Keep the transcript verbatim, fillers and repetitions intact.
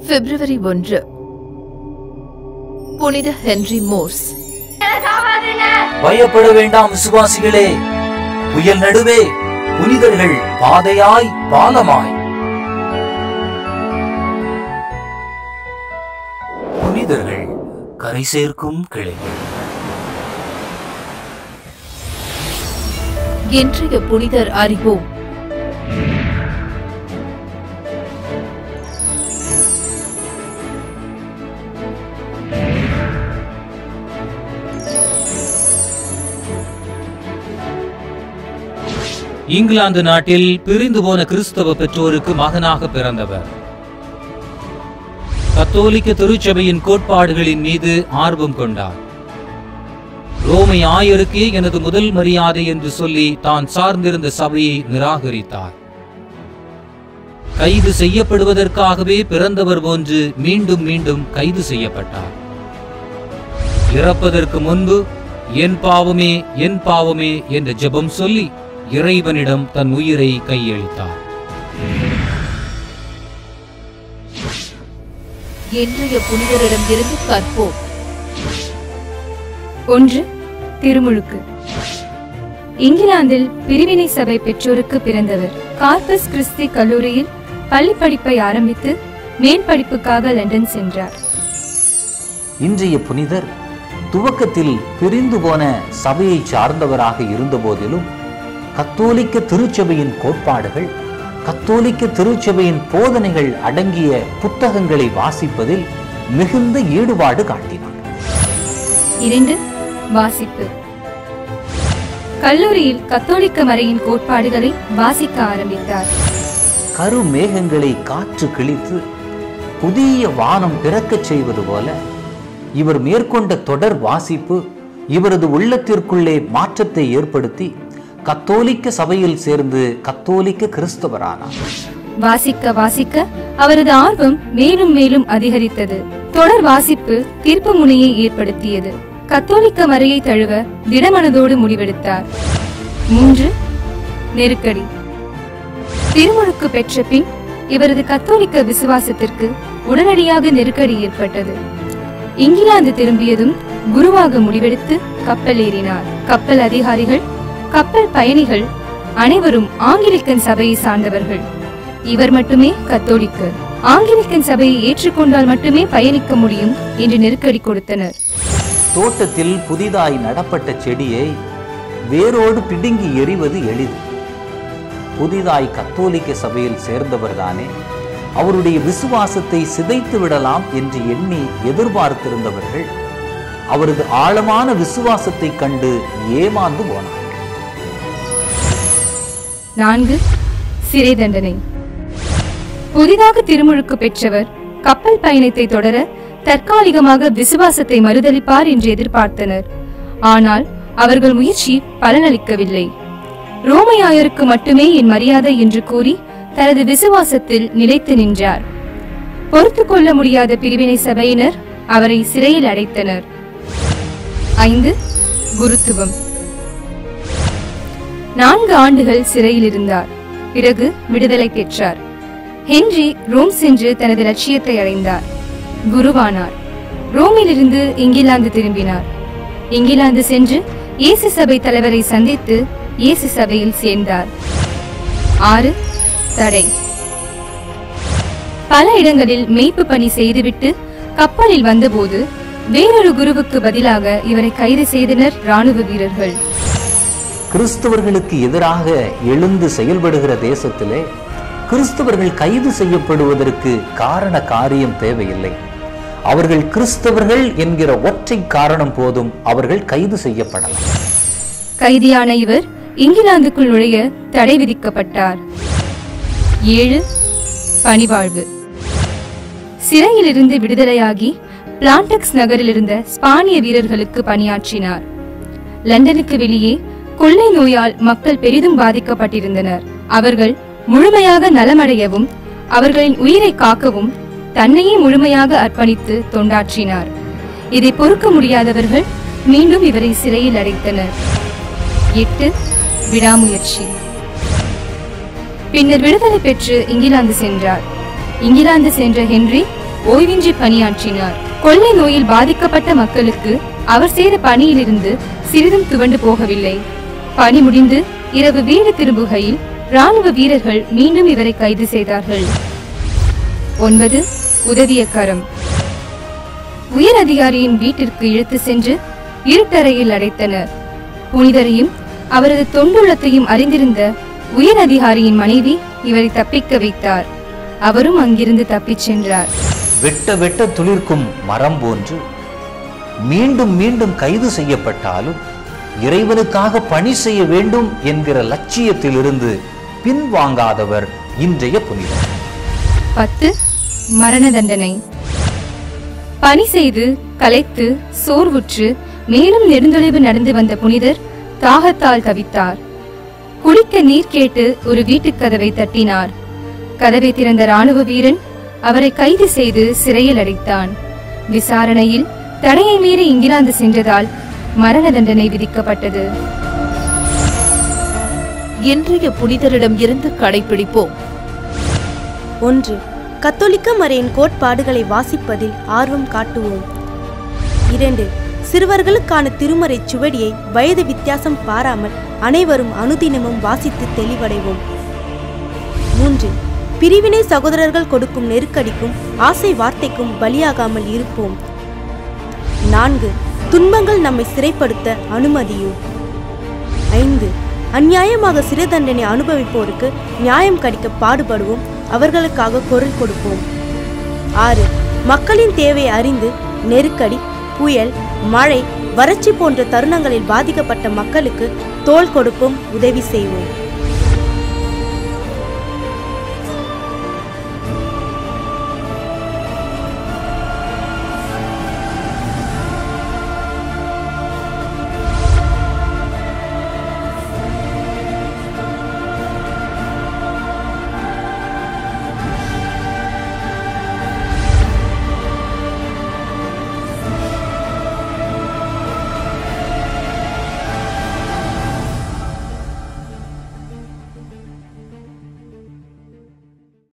பிப்ரவரி ஒன்று. புனித Henry Morse. பயப்பட வேண்டாம் விசுவாசிகளே, புயல் நடுவே புனிதர்கள் பாதையாய் பாலமாய். புனிதர்கள் கரை சேர்க்கும் கிளைகள். இன்றைய புனிதர் அறிவோம். இங்கிலாந்து நாட்டில் பிரிந்து போன கிறிஸ்தவ பெற்றோருக்கு மகனாக பிறந்தவர். கத்தோலிக்க திருச்சபையின் கோட்பாடுகளின் மீது ஆர்வம் கொண்டார். ரோமை ஆயருக்கே எனது முதல் மரியாதை என்று சொல்லி தான் சார்ந்திருந்த சபையை நிராகரித்தார். கைது செய்யப்படுவதற்காகவே பிறந்தவர் போன்று மீண்டும் மீண்டும் கைது செய்யப்பட்டார். இறப்பதற்கு முன்பு என் பாவமே என் பாவமே என்ற ஜெபம் சொல்லி இறைவனிடம் தன் உயிரை கையளித்தார். இன்றைய புனிதரிடம் இருந்து கற்போம். ஒன்று. திருமுழுக்கு. இங்கிலாந்தில் பிரிவினை சபை பெற்றோருக்கு பிறந்தவர். கார்பஸ் கிறிஸ்தி கல்லூரியில் பள்ளி படிப்பை ஆரம்பித்து மேற்படிப்புக்காக லண்டன் சென்றார். இன்றைய புனிதர் துவக்கத்தில் பிரிந்து போன சபையை சார்ந்தவராக இருந்த போதிலும் கத்தோலிக்க திருச்சபையின் கோட்பாடுகள், கத்தோலிக்க திருச்சபையின் போதனைகள் அடங்கிய புத்தகங்களை வாசிப்பதில் மிகுந்த ஈடுபாடு காட்டினார். இரண்டு. வாசிப்பு. கல்லூரியில் கத்தோலிக்க மறையின் கோட்பாடுகளை வாசிக்க ஆரம்பித்தார். கரு மேகங்களை காற்று கிழித்து புதிய வானம் பிறக்கச் செய்வது போல இவர் மேற்கொண்ட தொடர் வாசிப்பு இவரது உள்ளத்திற்குள்ளே மாற்றத்தை ஏற்படுத்தி கத்தோலிக்க சபையில் சேர்ந்து கத்தோலிக்க கிறிஸ்தவரானார். வாசிக்க வாசிக்க அவரது ஆர்வம் மேலும் மேலும் அதிகரித்தது. தொடர் வாசிப்பு தீர்ப்பு முனையை ஏற்படுத்தியது. கத்தோலிக்க மறையை தழுவ திடமனதோடு முடிவெடுத்தார். மூன்று. நெருக்கடி. திருமுழுக்கு பெற்ற பின் இவரது கத்தோலிக்க விசுவாசத்திற்கு உடனடியாக நெருக்கடி ஏற்பட்டது. இங்கிலாந்து திரும்பியதும் குருவாக முடிவெடுத்து கப்பல் ஏறினார். கப்பல் அதிகாரிகள், கப்பல் பயணிகள் அனைவரும் ஆங்கிலிக்கன் சபையை சார்ந்தவர்கள். இவர் மட்டுமே கத்தோலிக்கர். ஆங்கிலிக்கன் சபையை ஏற்றுக்கொண்டால் மட்டுமே பயணிக்க முடியும் என்று நெருக்கடி கொடுத்தனர். தோட்டத்தில் புதிதாய் நடப்பட்ட செடியை வேரோடு பிடுங்கி எறிவது எளிது. புதிதாய் கத்தோலிக்க சபையில் சேர்ந்தவர்தானே, அவருடைய விசுவாசத்தை சிதைத்து விடலாம் என்று எண்ணி எதிர்பார்த்திருந்தவர்கள் அவரது ஆழமான விசுவாசத்தை கண்டு ஏமாந்து போனார். நான்கு. சிறை தண்டனை. புதிதாக திருமுழுக்கு பெற்றவர் கப்பல் பயணத்தை தொடர தற்காலிகமாக விசுவாசத்தை மறுதளிப்பார் என்று எதிர்பார்த்தனர். ஆனால் அவர்கள் முயற்சி பலனளிக்கவில்லை. ரோமையாயருக்கு மட்டுமே என் மரியாதை என்று கூறி தனது விசுவாசத்தில் நிலைத்து நின்றார். பொறுத்து கொள்ள முடியாத பிரிவினை சபையினர் அவரை சிறையில் அடைத்தனர். ஐந்து. குருத்துவம். நான்கு ஆண்டுகள் சிறையில் இருந்தார். பிறகு விடுதலை பெற்றார். ஹென்றி ரோம் சென்று தனது லட்சியத்தை அடைந்தார். குருவானார். ரோமிலிருந்து இங்கிலாந்து திரும்பினார். இங்கிலாந்து சென்று இயேசு சபை தலைவரை சந்தித்து இயேசு சபையில் சேர்ந்தார். ஆறு. தடை. பல இடங்களில் மேய்ப்பு பணி செய்துவிட்டு கப்பலில் வந்தபோது வேறொரு குருவுக்கு பதிலாக இவரை கைது செய்தனர் ராணுவ வீரர்கள். கிறிஸ்தவர்களுக்கு எதிராக எழுந்து செயல்படுகிற தேசத்திலே கிறிஸ்தவர்கள் கைது செய்யப்படுவதற்கு காரண காரியம் தேவையில்லை. அவர்கள் கிறிஸ்தவர்கள் என்கிற ஒற்றை காரணம் போதும் அவர்கள் கைது செய்யப்படலாம். கைதியான இவர் இங்கிலாந்துக்குள் நுழைய தடை விதிக்கப்பட்டார். ஏழு. பணிவாழ்வு. சிறையிலிருந்து விடுதலையாகி பிளான்டக்ஸ் நகரில் இருந்த ஸ்பானிய வீரர்களுக்கு பணியாற்றினார். லண்டனுக்கு வெளியே கொள்ளை நோயால் மக்கள் பெரிதும் பாதிக்கப்பட்டிருந்தனர். அவர்கள் முழுமையாக நலமடையவும் அவர்களின் உயிரை காக்கவும் தன்னையே முழுமையாக அர்ப்பணித்து தொண்டாற்றினார். இதை பொறுக்க முடியாதவர்கள் மீண்டும் இவரை சிறையில் அடைத்தனர். எட்டு. விடாமுயற்சி. பின்னர் விடுதலை பெற்று இங்கிலாந்து சென்றார். இங்கிலாந்து சென்ற ஹென்றி ஓய்வின்றி பணியாற்றினார். கொள்ளை நோயில் பாதிக்கப்பட்ட மக்களுக்கு அவர் செய்த பணியிலிருந்து சிறிதும் துவண்டு போகவில்லை. பணி முடிந்து இரவு வீடு திரும்புகையில் ராணுவ வீரர்கள் மீண்டும் இவரை கைது செய்தார்கள். ஒன்பது. உதவிய கரம். உயர் அதிகாரியின் வீட்டிற்கு இழுத்து சென்று இருட்டறையில் அடைத்தனர். புனிதரையும் அவரது தொண்டுள்ளத்தையும் அறிந்திருந்த உயர் அதிகாரியின் மனைவி இவரை தப்பிக்க வைத்தார். அவரும் அங்கிருந்து தப்பிச் சென்றார். வெட்ட வெட்ட துளிர்க்கும் மரம் போன்று மீண்டும் மீண்டும் கைது செய்யப்பட்டாலும் இறைவனுக்காக பணி செய்ய வேண்டும் என்கிற லட்சியத்திலிருந்து பின்வாங்காதவர் இன்றைய புனிதர். பத்து. மரண தண்டனை. பணி செய்து களைத்து சோர்வுற்று மேலும் நெடுந்தொலைவு நடந்து வந்த புனிதர் தாகத்தால் தவித்தார். குடிக்க நீர் கேட்டு ஒரு வீட்டுக் கதவை தட்டினார். கதவை திறந்த ராணுவ வீரன் அவரை கைது செய்து சிறையில் அடைத்தான். விசாரணையில் தடையை மீறி இங்கிலாந்து சென்றதால் மரண தண்டனை விதிக்கப்பட்டது. இன்றைய புனிதரிடம் இருந்து கடைபிடிப்போம். ஒன்று. கத்தோலிக்க மறையின் கோட்பாடுகளை வாசிப்பதில் ஆர்வம் காட்டுவோம். இரண்டு. சிறுவர்களுக்கான திருமறை சுவடியை வயது வித்தியாசம் பாராமல் அனைவரும் அனுதினமும் வாசித்து தெளிவடைவோம். மூன்று. பிரிவினை சகோதரர்கள் கொடுக்கும் நெருக்கடிக்கும் ஆசை வார்த்தைக்கும் பலியாகாமல் இருப்போம். நான்கு. துன்பங்கள் நம்மை சிறைப்படுத்த அனுமதியும். ஐந்து. அநியாயமாக சிறை தண்டனை அனுபவிப்போருக்கு நியாயம் கிடைக்க பாடுபடுவோம். அவர்களுக்காக குரல் கொடுப்போம். ஆறு. மக்களின் தேவையை அறிந்து நெருக்கடி, புயல், மழை, வறட்சி போன்ற தருணங்களில் பாதிக்கப்பட்ட மக்களுக்கு தோள் கொடுப்போம், உதவி செய்வோம்.